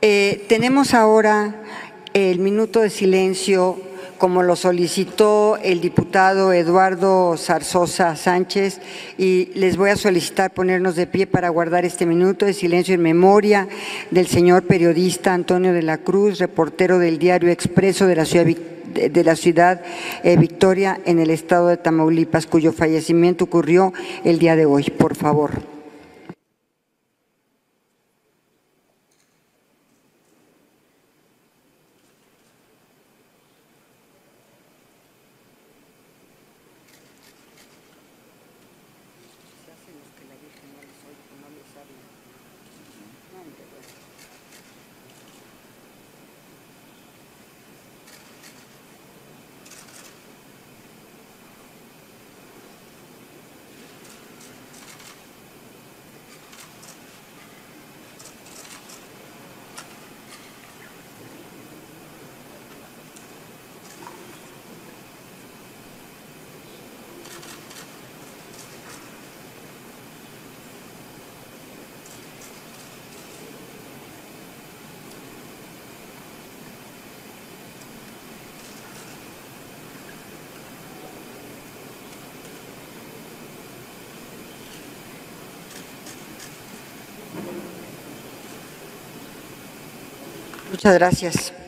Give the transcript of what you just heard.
Tenemos ahora el minuto de silencio, como lo solicitó el diputado Eduardo Zarzosa Sánchez, y les voy a solicitar ponernos de pie para guardar este minuto de silencio en memoria del señor periodista Antonio de la Cruz, reportero del diario Expreso de la ciudad Victoria, en el estado de Tamaulipas, cuyo fallecimiento ocurrió el día de hoy. Por favor. Muchas gracias.